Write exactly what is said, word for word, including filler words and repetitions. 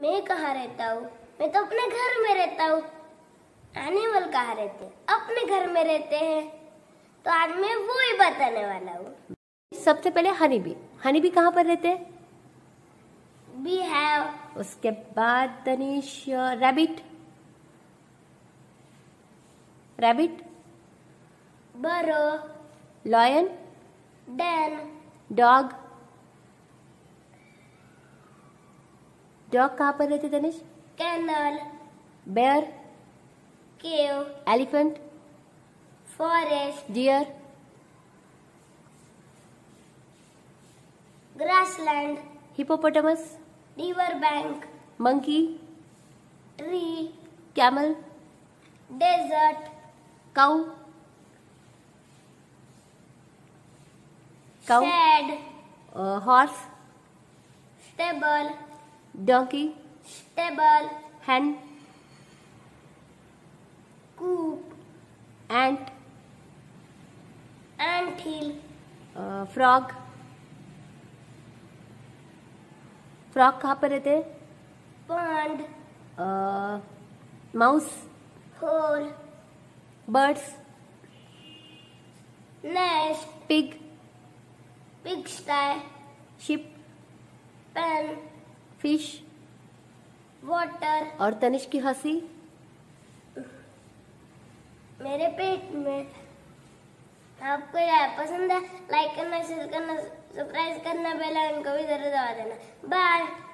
मैं कहाँ रहता हूँ? मैं तो अपने घर में रहता हूँ। एनिमल कहाँ रहते हैं? अपने घर में रहते हैं। तो आज मैं वो ही बताने वाला हूँ। सबसे पहले हनी बी। हनी बी कहाँ पर रहते हैं? Bee hive. उसके बाद Tanish rabbit. Rabbit. Burrow. Lion. Den. Dog. Dog कहाँ पर रहते Tanish? Kennel. Bear. Cave. Elephant. Forest. Deer. Grassland. Hippopotamus. River bank. Monkey. Tree. Camel. Desert. Cow. Cow. Shed. Horse. Stable. Donkey. Stable. hen। Coop. ant। Anthill. Frog. Frog कहाँ पर रहते हैं? Pond. Mouse. Hole. Birds. Nest. Pig. Pigsty. Sheep. Pen. Fish. Water. और तनिष की हंसी? मेरे पेट में। आपको यह पसंद है? लाइक करना, शेयर करना, सब्सक्राइब करना, बेल आइकन को भी जरूर दबा देना। बाय।